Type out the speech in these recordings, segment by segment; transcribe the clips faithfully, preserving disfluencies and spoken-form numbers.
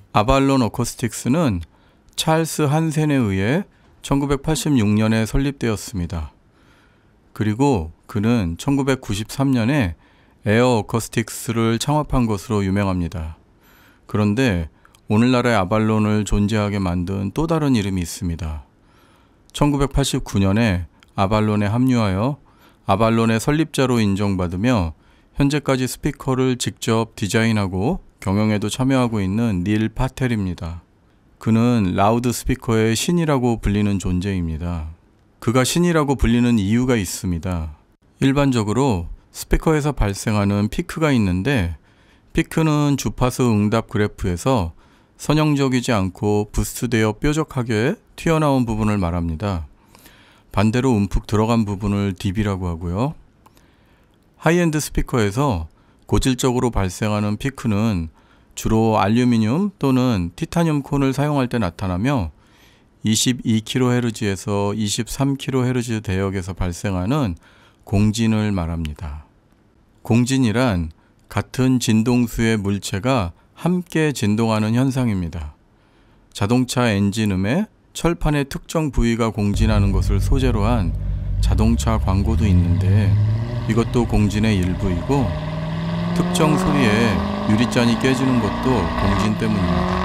아발론 어쿠스틱스는 찰스 한센에 의해 천구백팔십육 년에 설립되었습니다. 그리고 그는 천구백구십삼 년에 에어 어쿠스틱스를 창업한 것으로 유명합니다. 그런데 오늘날의 아발론을 존재하게 만든 또 다른 이름이 있습니다. 천구백팔십구 년에 아발론에 합류하여 아발론의 설립자로 인정받으며 현재까지 스피커를 직접 디자인하고 경영에도 참여하고 있는 닐 파텔입니다. 그는 라우드 스피커의 신이라고 불리는 존재입니다. 그가 신이라고 불리는 이유가 있습니다. 일반적으로 스피커에서 발생하는 피크가 있는데, 피크는 주파수 응답 그래프에서 선형적이지 않고 부스트되어 뾰족하게 튀어나온 부분을 말합니다. 반대로 움푹 들어간 부분을 디비라고 하고요. 하이엔드 스피커에서 고질적으로 발생하는 피크는 주로 알루미늄 또는 티타늄 콘을 사용할 때 나타나며 이십이 킬로헤르츠에서 이십삼 킬로헤르츠 대역에서 발생하는 공진을 말합니다. 공진이란 같은 진동수의 물체가 함께 진동하는 현상입니다. 자동차 엔진음에 철판의 특정 부위가 공진하는 것을 소재로 한 자동차 광고도 있는데, 이것도 공진의 일부이고, 특정 소리에 유리잔이 깨지는 것도 공진 때문입니다.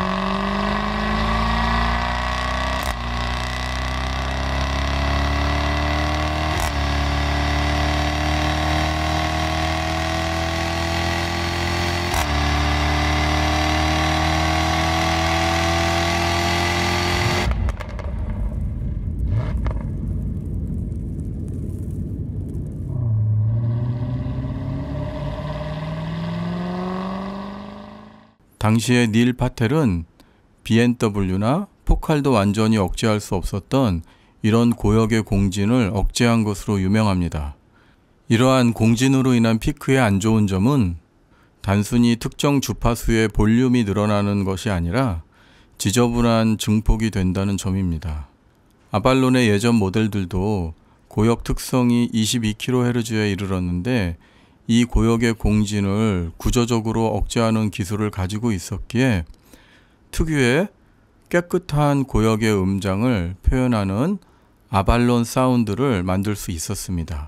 당시에 닐 파텔은 비엠더블유나 포칼도 완전히 억제할 수 없었던 이런 고역의 공진을 억제한 것으로 유명합니다. 이러한 공진으로 인한 피크의 안 좋은 점은 단순히 특정 주파수의 볼륨이 늘어나는 것이 아니라 지저분한 증폭이 된다는 점입니다. 아발론의 예전 모델들도 고역 특성이 이십이 킬로헤르츠에 이르렀는데, 이 고역의 공진을 구조적으로 억제하는 기술을 가지고 있었기에 특유의 깨끗한 고역의 음장을 표현하는 아발론 사운드를 만들 수 있었습니다.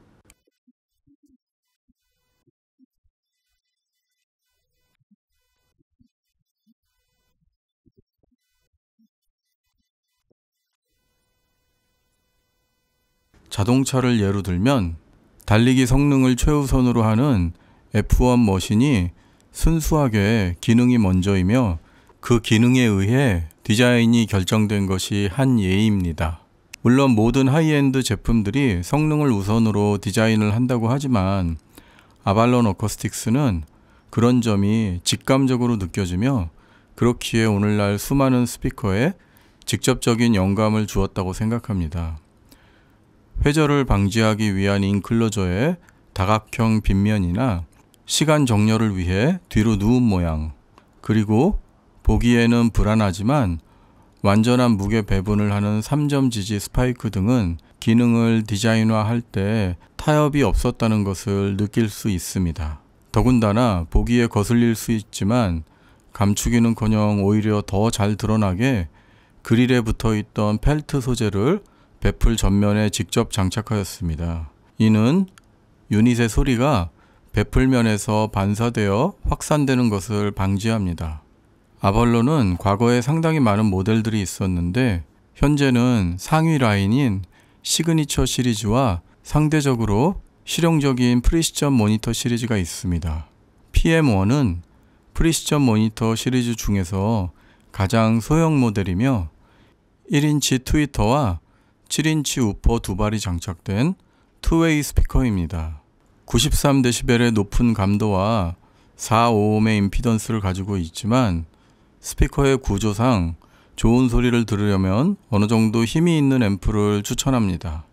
자동차를 예로 들면 달리기 성능을 최우선으로 하는 에프 원 머신이 순수하게 기능이 먼저이며 그 기능에 의해 디자인이 결정된 것이 한 예입니다. 물론 모든 하이엔드 제품들이 성능을 우선으로 디자인을 한다고 하지만 아발론 어쿠스틱스는 그런 점이 직감적으로 느껴지며 그렇기에 오늘날 수많은 스피커에 직접적인 영감을 주었다고 생각합니다. 회절을 방지하기 위한 인클로저의 다각형 빗면이나 시간 정렬을 위해 뒤로 누운 모양, 그리고 보기에는 불안하지만 완전한 무게 배분을 하는 삼 점 지지 스파이크 등은 기능을 디자인화할 때 타협이 없었다는 것을 느낄 수 있습니다. 더군다나 보기에 거슬릴 수 있지만 감추기는커녕 오히려 더 잘 드러나게 그릴에 붙어있던 펠트 소재를 배풀 전면에 직접 장착하였습니다. 이는 유닛의 소리가 배풀면에서 반사되어 확산되는 것을 방지합니다. 아발론은 과거에 상당히 많은 모델들이 있었는데 현재는 상위 라인인 시그니처 시리즈와 상대적으로 실용적인 프리시전 모니터 시리즈가 있습니다. 피엠 원은 프리시전 모니터 시리즈 중에서 가장 소형 모델이며 일 인치 트위터와 칠 인치 우퍼 두 발이 장착된 투웨이 스피커입니다. 구십삼 데시벨의 높은 감도와 사 오음의 임피던스를 가지고 있지만 스피커의 구조상 좋은 소리를 들으려면 어느 정도 힘이 있는 앰프를 추천합니다.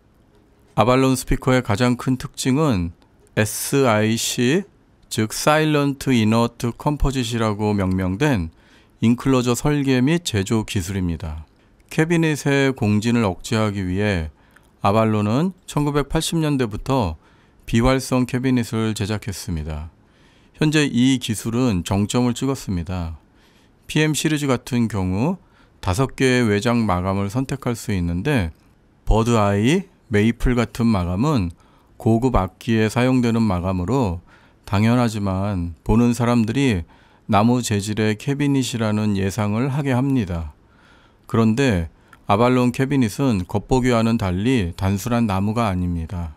아발론 스피커의 가장 큰 특징은 에스 아이 씨, 즉 Silent Inert Composite이라고 명명된 인클로저 설계 및 제조 기술입니다. 캐비닛의 공진을 억제하기 위해 아발론은 천구백팔십 년대부터 비활성 캐비닛을 제작했습니다. 현재 이 기술은 정점을 찍었습니다. 피엠 시리즈 같은 경우 다섯 개의 외장 마감을 선택할 수 있는데 버드아이, 메이플 같은 마감은 고급 악기에 사용되는 마감으로 당연하지만 보는 사람들이 나무 재질의 캐비닛이라는 예상을 하게 합니다. 그런데 아발론 캐비닛은 겉보기와는 달리 단순한 나무가 아닙니다.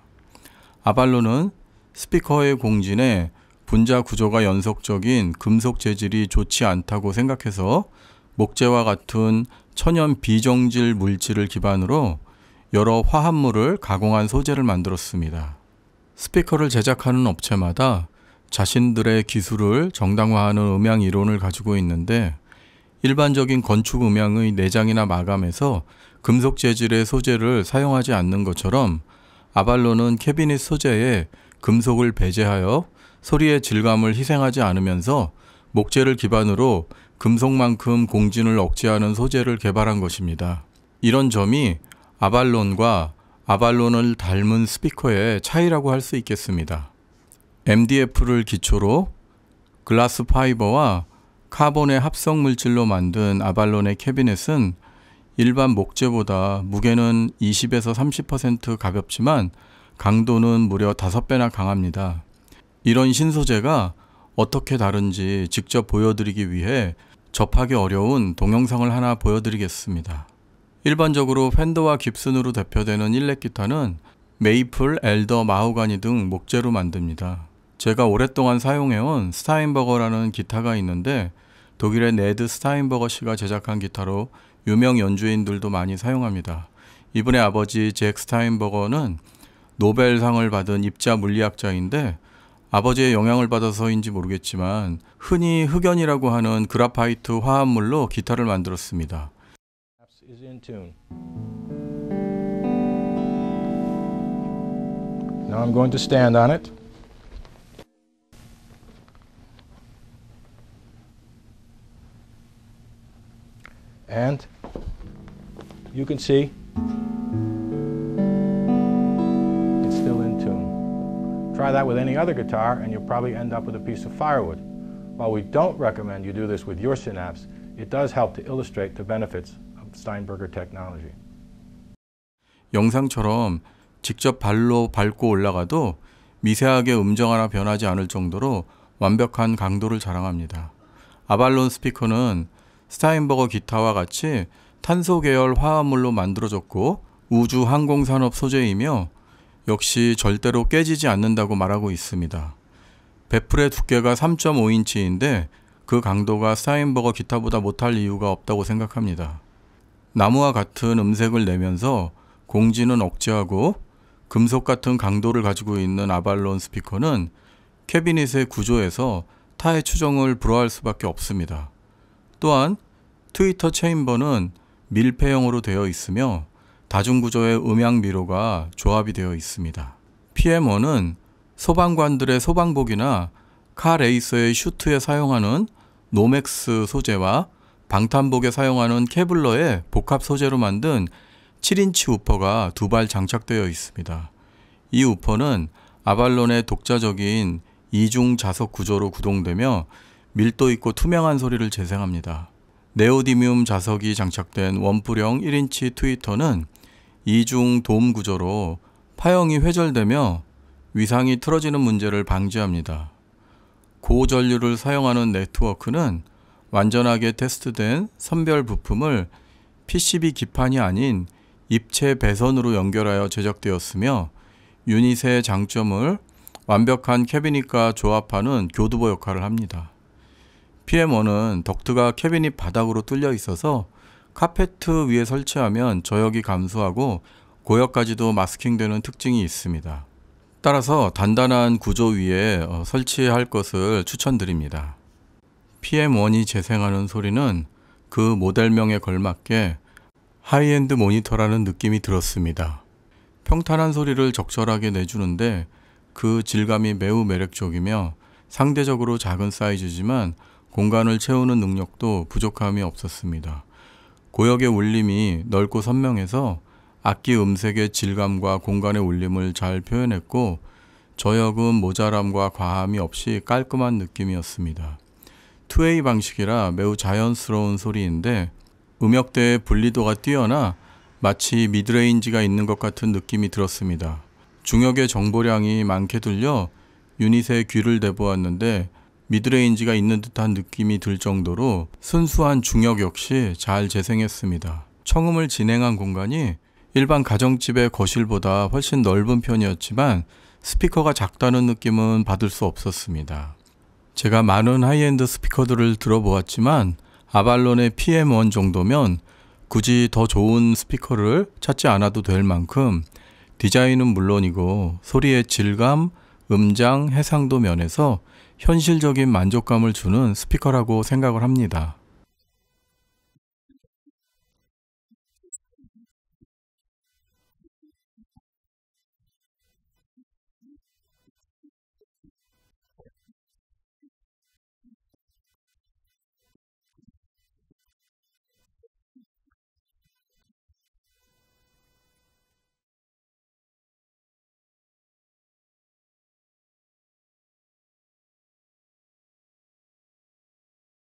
아발론은 스피커의 공진에 분자 구조가 연속적인 금속 재질이 좋지 않다고 생각해서 목재와 같은 천연 비정질 물질을 기반으로 여러 화합물을 가공한 소재를 만들었습니다. 스피커를 제작하는 업체마다 자신들의 기술을 정당화하는 음향 이론을 가지고 있는데 일반적인 건축 음향의 내장이나 마감에서 금속 재질의 소재를 사용하지 않는 것처럼 아발론은 캐비닛 소재에 금속을 배제하여 소리의 질감을 희생하지 않으면서 목재를 기반으로 금속만큼 공진을 억제하는 소재를 개발한 것입니다. 이런 점이 아발론과 아발론을 닮은 스피커의 차이라고 할 수 있겠습니다. 엠디에프를 기초로 글라스 파이버와 카본의 합성 물질로 만든 아발론의 캐비넷은 일반 목재보다 무게는 이십에서 삼십 퍼센트 가볍지만 강도는 무려 다섯 배나 강합니다. 이런 신소재가 어떻게 다른지 직접 보여드리기 위해 접하기 어려운 동영상을 하나 보여드리겠습니다. 일반적으로 펜더와 깁슨으로 대표되는 일렉 기타는 메이플, 엘더, 마호가니 등 목재로 만듭니다. 제가 오랫동안 사용해온 스타인버거라는 기타가 있는데 독일의 네드 스타인버거 씨가 제작한 기타로 유명 연주인들도 많이 사용합니다. 이분의 아버지 잭 스타인버거는 노벨상을 받은 입자 물리학자인데 아버지의 영향을 받아서인지 모르겠지만 흔히 흑연이라고 하는 그라파이트 화합물로 기타를 만들었습니다. is in tune. Now I'm going to stand on it. And you can see it's still in tune. Try that with any other guitar and you'll probably end up with a piece of firewood. While we don't recommend you do this with your Synapse, it does help to illustrate the benefits Steinberger technology. 영상처럼 직접 발로 밟고 올라가도 미세하게 음정 하나 변하지 않을 정도로 완벽한 강도를 자랑합니다. 아발론 스피커는 스타인버거 기타와 같이 탄소 계열 화합물로 만들어졌고 우주 항공산업 소재이며 역시 절대로 깨지지 않는다고 말하고 있습니다. 베풀의 두께가 삼 점 오 인치인데 그 강도가 스타인버거 기타보다 못할 이유가 없다고 생각합니다. 나무와 같은 음색을 내면서 공진은 억제하고 금속 같은 강도를 가지고 있는 아발론 스피커는 캐비닛의 구조에서 타의 추정을 불허할 수밖에 없습니다. 또한 트위터 체인버는 밀폐형으로 되어 있으며 다중구조의 음향 미로가 조합이 되어 있습니다. 피엠원은 소방관들의 소방복이나 카 레이서의 슈트에 사용하는 노맥스 소재와 방탄복에 사용하는 케블러의 복합 소재로 만든 칠 인치 우퍼가 두 발 장착되어 있습니다. 이 우퍼는 아발론의 독자적인 이중 자석 구조로 구동되며 밀도 있고 투명한 소리를 재생합니다. 네오디뮴 자석이 장착된 원뿔형 일 인치 트위터는 이중 돔 구조로 파형이 회절되며 위상이 틀어지는 문제를 방지합니다. 고전류를 사용하는 네트워크는 완전하게 테스트된 선별 부품을 피시비 기판이 아닌 입체 배선으로 연결하여 제작되었으며 유닛의 장점을 완벽한 캐비닛과 조합하는 교두보 역할을 합니다. 피엠원은 덕트가 캐비닛 바닥으로 뚫려 있어서 카페트 위에 설치하면 저역이 감소하고 고역까지도 마스킹되는 특징이 있습니다. 따라서 단단한 구조 위에 설치할 것을 추천드립니다. 피엠원이 재생하는 소리는 그 모델명에 걸맞게 하이엔드 모니터라는 느낌이 들었습니다. 평탄한 소리를 적절하게 내주는데 그 질감이 매우 매력적이며 상대적으로 작은 사이즈지만 공간을 채우는 능력도 부족함이 없었습니다. 고역의 울림이 넓고 선명해서 악기 음색의 질감과 공간의 울림을 잘 표현했고 저역은 모자람과 과함이 없이 깔끔한 느낌이었습니다. 투웨이 방식이라 매우 자연스러운 소리인데 음역대의 분리도가 뛰어나 마치 미드레인지가 있는 것 같은 느낌이 들었습니다. 중역의 정보량이 많게 들려 유닛에 귀를 대보았는데 미드레인지가 있는 듯한 느낌이 들 정도로 순수한 중역 역시 잘 재생했습니다. 청음을 진행한 공간이 일반 가정집의 거실보다 훨씬 넓은 편이었지만 스피커가 작다는 느낌은 받을 수 없었습니다. 제가 많은 하이엔드 스피커들을 들어보았지만 아발론의 피엠 원 정도면 굳이 더 좋은 스피커를 찾지 않아도 될 만큼 디자인은 물론이고 소리의 질감, 음장, 해상도 면에서 현실적인 만족감을 주는 스피커라고 생각을 합니다.